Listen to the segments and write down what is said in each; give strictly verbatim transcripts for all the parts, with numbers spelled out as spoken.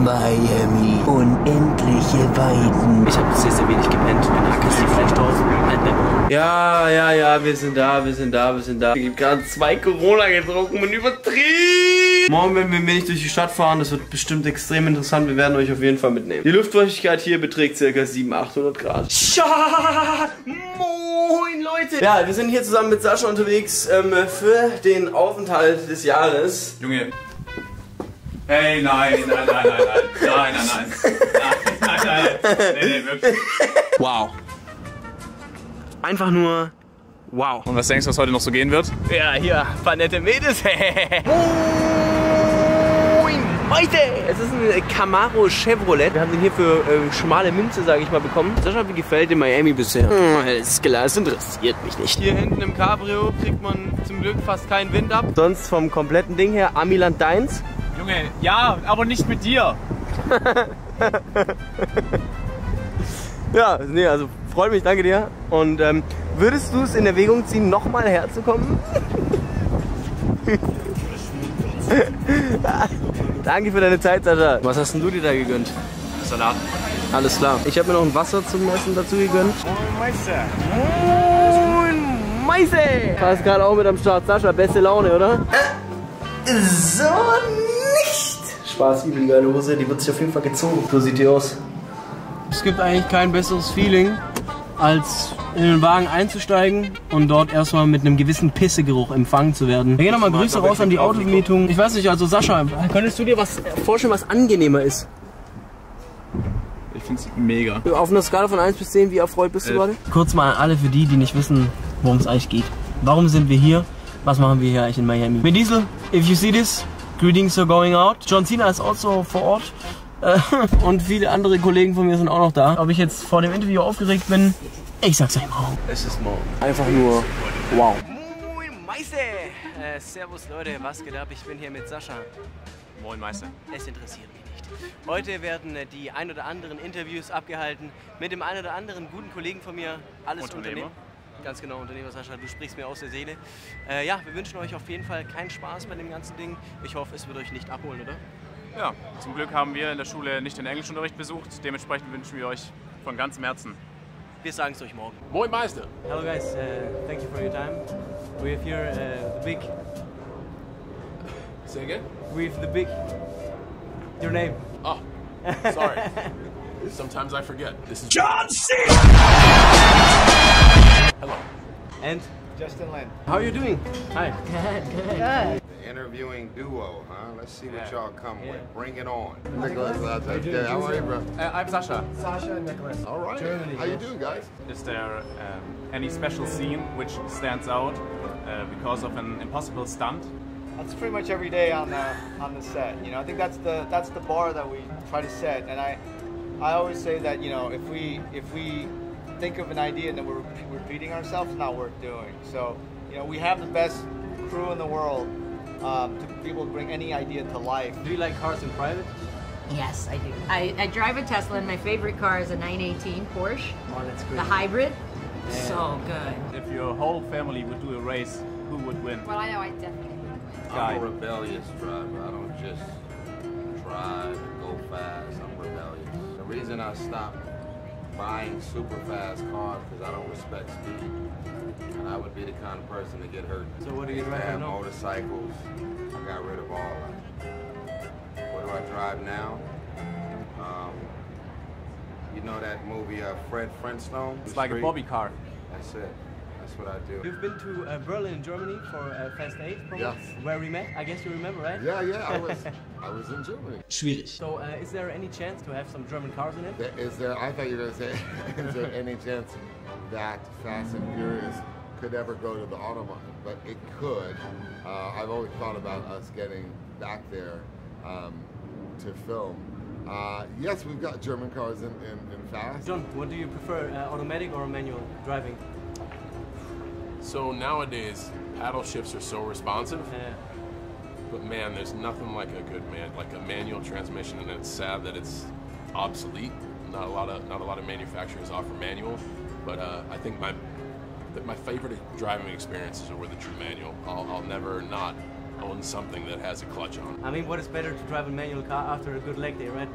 Miami, unendliche Weiten. Ich habe sehr, sehr wenig gepennt. Bin aggressiv vielleicht drauf. Ja, ja, ja, wir sind da, wir sind da, wir sind da. Ich habe gerade zwei Corona getrunken und übertrieben. Morgen werden wir nicht durch die Stadt fahren. Das wird bestimmt extrem interessant. Wir werden euch auf jeden Fall mitnehmen. Die Luftfeuchtigkeit hier beträgt ca. siebenhundert, achthundert Grad. Scha Moin, Leute. Ja, wir sind hier zusammen mit Sascha unterwegs ähm, für den Aufenthalt des Jahres. Junge. Hey, nein, nein, nein, nein, nein, nein, nein, nein, nein, nein, nein, nee, nee, wirklich. Wow. Einfach nur wow. Und was denkst du, was heute noch so gehen wird? Ja, hier, paar nette Mädels. Moin, Leute! Es ist ein Camaro Chevrolet. Wir haben den hier für äh, schmale Münze, sage ich mal, bekommen. Sascha, wie gefällt dir Miami bisher? Hm, alles klar, das interessiert mich nicht. Hier hinten im Cabrio kriegt man zum Glück fast keinen Wind ab. Sonst vom kompletten Ding her Amiland deins. Junge, ja, aber nicht mit dir. Ja, nee, also freut mich, danke dir. Und ähm, würdest du es in Erwägung ziehen, nochmal herzukommen? Danke für deine Zeit, Sascha. Was hast denn du dir da gegönnt? Salat. Alles klar. Ich habe mir noch ein Wasser zum Essen dazu gegönnt. Moin Meister. Moin Meister. Passt gerade auch mit am Start. Sascha, beste Laune, oder? Äh, so nicht. Spaß, übel geile Hose. Die wird sich auf jeden Fall gezogen. So sieht die aus. Es gibt eigentlich kein besseres Feeling, als in den Wagen einzusteigen und dort erstmal mit einem gewissen Pissegeruch empfangen zu werden. Wir gehen nochmal Grüße raus an die Autovermietung. Ich weiß nicht, also Sascha, könntest du dir was vorstellen, was angenehmer ist? Ich find's mega. Auf einer Skala von eins bis zehn, wie erfreut bist du gerade? Kurz mal an alle für die, die nicht wissen, worum es eigentlich geht. Warum sind wir hier? Was machen wir hier eigentlich in Miami? Vin Diesel, if you see this, greetings are going out. John Cena ist also vor Ort. Und viele andere Kollegen von mir sind auch noch da. Ob ich jetzt vor dem Interview aufgeregt bin, ich sag's euch morgen. Es ist morgen. Einfach nur wow. Moin Meister! Äh, servus Leute, was geht ab? Ich bin hier mit Sascha. Moin Meister. Es interessiert mich nicht. Heute werden äh, die ein oder anderen Interviews abgehalten mit dem ein oder anderen guten Kollegen von mir. Alles Unternehmer. Ganz genau, Unternehmer Sascha, du sprichst mir aus der Seele. Äh, ja, wir wünschen euch auf jeden Fall keinen Spaß bei dem ganzen Ding. Ich hoffe, es wird euch nicht abholen, oder? Ja, zum Glück haben wir in der Schule nicht den Englischunterricht besucht. Dementsprechend wünschen wir euch von ganzem Herzen. Wir sagen es euch morgen. Moin Meister. Hello guys, uh, thank you for your time. We have here uh, the big. Say again? We have the big. Your name? Oh, sorry. Sometimes I forget. This is John C. Hello. And Justin Lin. how are you doing? Hi. Good, good. Good. Interviewing duo, huh? Let's see what y'all come Yeah. with. Bring it on. Nicholas, yeah, how are you, bro? Uh, I'm Sascha. Sasha and Nicholas. All right. Germany, How you yes. doing, guys? Is there um, any special scene which stands out uh, because of an impossible stunt? That's pretty much every day on the on the set. You know, I think that's the that's the bar that we try to set. And I I always say that, you know, if we if we think of an idea and then we're repeating ourselves, it's not worth doing. So, you know, we have the best crew in the world. Um, to be able to bring any idea to life. Do you like cars in private? Yes, I do. I, I drive a Tesla, and my favorite car is a nine eighteen Porsche, Oh, that's great. the hybrid. Yeah. So good. If your whole family would do a race, who would win? Well, I know I definitely would win. Guy. I'm a rebellious driver. I don't just drive and go fast. I'm rebellious. The reason I stopped buying super fast cars because I don't respect speed. And I would be the kind of person to get hurt. So what do you drive Bad now? motorcycles. I got rid of all that. What do I drive now? Um, you know that movie uh, Fred Flintstone? It's like a Bobby car. That's it. That's what I do. You've been to uh, Berlin, Germany for uh, Fast eight, probably? Yes. Where we met, I guess you remember, right? Yeah, yeah, I was I was in Germany. Schwierig. So uh, is there any chance to have some German cars in it? There- Is there, I thought you were going to say, is there any chance that Fast and Furious could ever go to the Autobahn? But it could. Uh, I've always thought about us getting back there um, to film. Uh, yes, we've got German cars in, in, in Fast. John, what do you prefer, uh, automatic or manual driving? So nowadays, paddle shifts are so responsive, Uh, but man, there's nothing like a good man, like a manual transmission, and it's sad that it's obsolete. Not a lot of not a lot of manufacturers offer manual, but uh, I think my that my favorite driving experiences are with a true manual. I'll, I'll never not own something that has a clutch on. I mean, what is better to drive a manual car after a good leg day, right?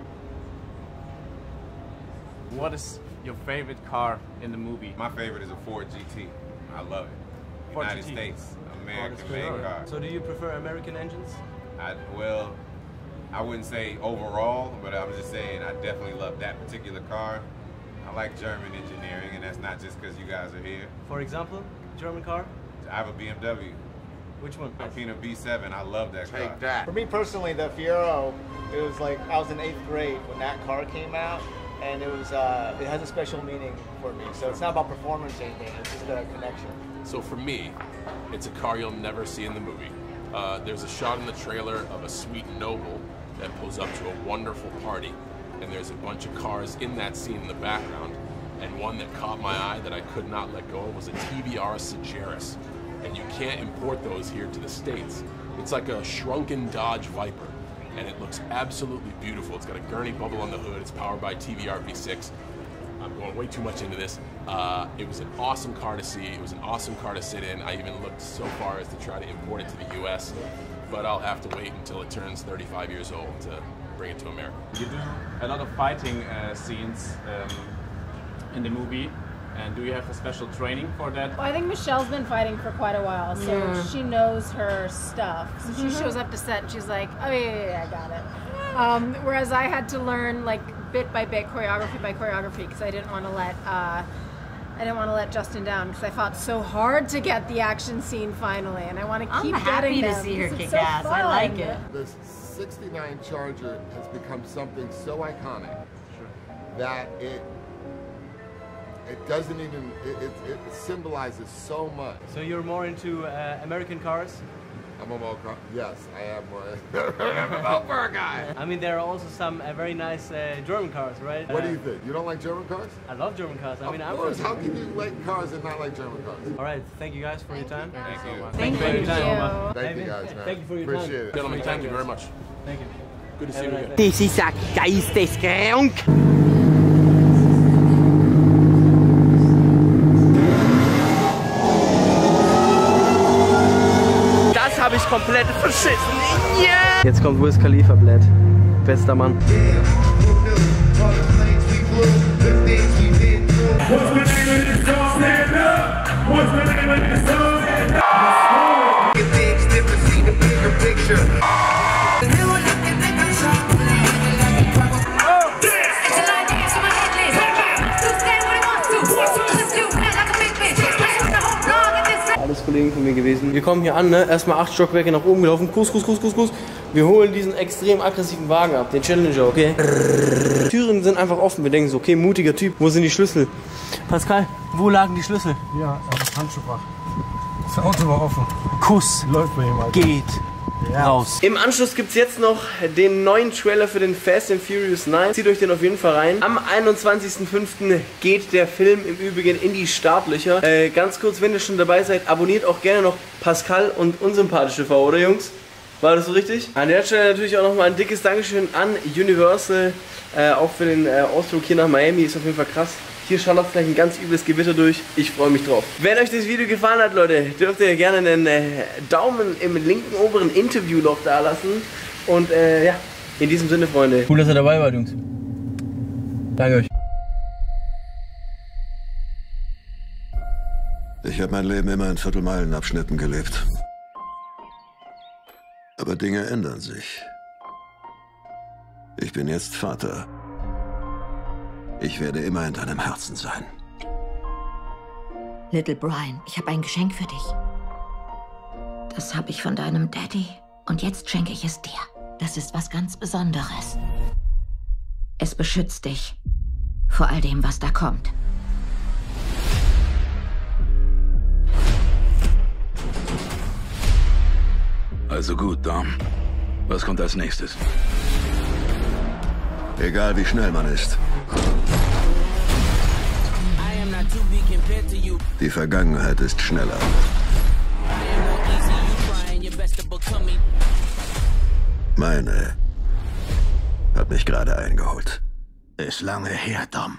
What is your favorite car in the movie? My favorite is a Ford G T. I love it. Ford United G T. States, American Oh, made car. So do you prefer American engines? I, well, I wouldn't say overall, but I'm just saying I definitely love that particular car. I like German engineering, and that's not just because you guys are here. For example, German car? I have a B M W. Which one? Alpina B seven. I love that car. Take that. For me personally, the Fiero, it was like I was in eighth grade when that car came out, and it was uh, it has a special meaning for me. So it's not about performance or anything; it's just a connection. So for me, it's a car you'll never see in the movie. Uh, there's a shot in the trailer of a sweet noble that pulls up to a wonderful party, and there's a bunch of cars in that scene in the background, and one that caught my eye that I could not let go of was a T V R Sagaris, and you can't import those here to the States. It's like a shrunken Dodge Viper, and it looks absolutely beautiful. It's got a gurney bubble on the hood. It's powered by T V R V six. I'm going way too much into this. Uh, it was an awesome car to see. It was an awesome car to sit in. I even looked so far as to try to import it to the U S, but I'll have to wait until it turns thirty-five years old to bring it to America. You do a lot of fighting uh, scenes um, in the movie, and do you have a special training for that? Well, I think Michelle's been fighting for quite a while, so Yeah. she knows her stuff. So Mm-hmm. she shows up to set and she's like, oh yeah, yeah, yeah, I got it. Um, whereas I had to learn like bit by bit, choreography by choreography, because I didn't want to let uh, I didn't want to let Justin down, because I fought so hard to get the action scene finally, and I want to I'm keep happy getting to them, see her 'cause it's kick so ass. I like fun. it. The sixty-nine Charger has become something so iconic that it it doesn't even, it, it, it symbolizes so much. So you're more into uh, American cars? I'm a Volcar. Yes, I am more. I'm a Volcar guy. I mean, there are also some uh, very nice uh, German cars, right? What Uh, do you think? You don't like German cars? I love German cars. I mean, of I'm course. from- How can you like cars and not like German cars? All right, thank you guys for your time. Thank you. Thank you for your time. you. Thank Hey, you man, guys, man. Thank you for your Appreciate time. it. Gentlemen, thank you very much. Thank you. Good to see Have you a nice again. day. Das ist ein geisteskrank. Das habe ich komplett verschissen. Yeah. Jetzt kommt Wiz Khalifa, Blad. Bester Mann. Alles Kollegen von mir gewesen. Wir kommen hier an, ne? Erstmal acht Stockwerke nach oben gelaufen. Kuss, Kuss, Kuss, Kuss, Kuss. Wir holen diesen extrem aggressiven Wagen ab, den Challenger, okay? Türen sind einfach offen. Wir denken so, okay, mutiger Typ. Wo sind die Schlüssel? Pascal, wo lagen die Schlüssel? Ja, am Handschuhfach. Das Auto war offen. Kuss. Läuft bei ihm halt. Geht. Ja. Raus. Im Anschluss gibt es jetzt noch den neuen Trailer für den Fast and Furious neun. Zieht euch den auf jeden Fall rein. Am einundzwanzigsten fünften geht der Film im Übrigen in die Startlöcher. Äh, ganz kurz, wenn ihr schon dabei seid, abonniert auch gerne noch Pascal und Unsympathisch T V, oder Jungs? War das so richtig? An der Stelle natürlich auch nochmal ein dickes Dankeschön an Universal. Äh, auch für den äh, Ausflug hier nach Miami. Ist auf jeden Fall krass. Hier schallert gleich ein ganz übles Gewitter durch. Ich freue mich drauf. Wenn euch das Video gefallen hat, Leute, dürft ihr gerne einen äh, Daumen im linken oberen Interviewloch da lassen. Und äh, ja, in diesem Sinne, Freunde. Cool, dass ihr dabei wart, Jungs. Danke euch. Ich habe mein Leben immer in Viertelmeilenabschnitten gelebt. Aber Dinge ändern sich. Ich bin jetzt Vater. Ich werde immer in deinem Herzen sein. Little Brian, ich habe ein Geschenk für dich. Das habe ich von deinem Daddy. Und jetzt schenke ich es dir. Das ist was ganz Besonderes. Es beschützt dich vor all dem, was da kommt. Also gut, Dom. Was kommt als nächstes? Egal wie schnell man ist. Die Vergangenheit ist schneller. Meine hat mich gerade eingeholt. Ist lange her, Dom.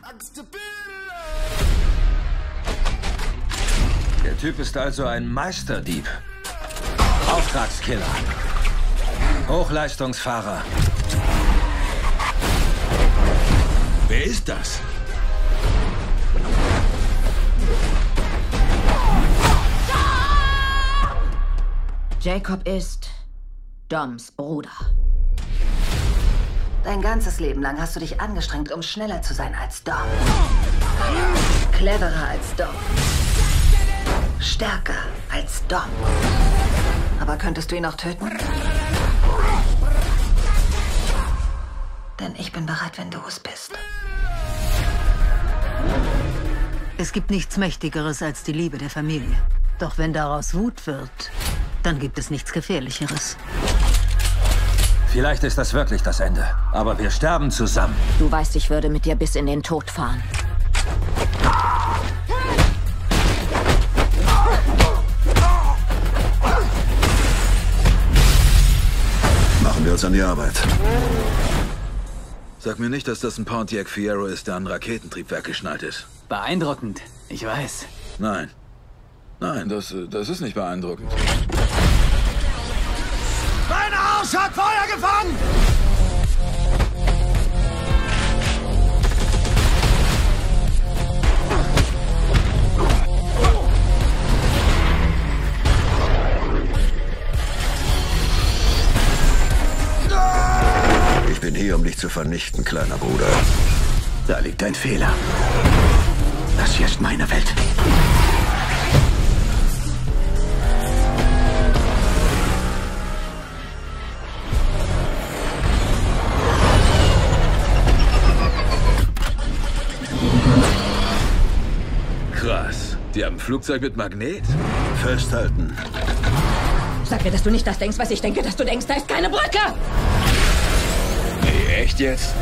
Der Typ ist also ein Meisterdieb. Auftragskiller. Hochleistungsfahrer. Wer ist das? Jacob ist Doms Bruder. Dein ganzes Leben lang hast du dich angestrengt, um schneller zu sein als Dom. Cleverer als Dom. Stärker als Dom. Aber könntest du ihn auch töten? Denn ich bin bereit, wenn du es bist. Es gibt nichts Mächtigeres als die Liebe der Familie. Doch wenn daraus Wut wird, dann gibt es nichts Gefährlicheres. Vielleicht ist das wirklich das Ende, aber wir sterben zusammen. Du weißt, ich würde mit dir bis in den Tod fahren. Machen wir uns an die Arbeit. Sag mir nicht, dass das ein Pontiac Fiero ist, der an Raketentriebwerk geschnallt ist. Beeindruckend, ich weiß. Nein. Nein, das, das ist nicht beeindruckend. Mein Arsch hat Feuer gefangen! Ich bin hier, um dich zu vernichten, kleiner Bruder. Da liegt ein Fehler. Das hier ist meine Welt. Krass. Die haben ein Flugzeug mit Magnet? Festhalten. Sag mir, dass du nicht das denkst, was ich denke, dass du denkst, da ist keine Brücke! Nee, echt jetzt?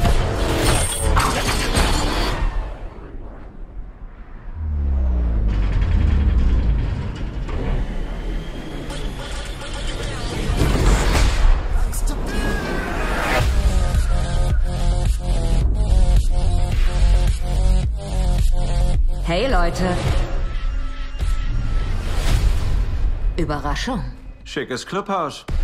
Hey Leute. Überraschung. Schickes Clubhaus.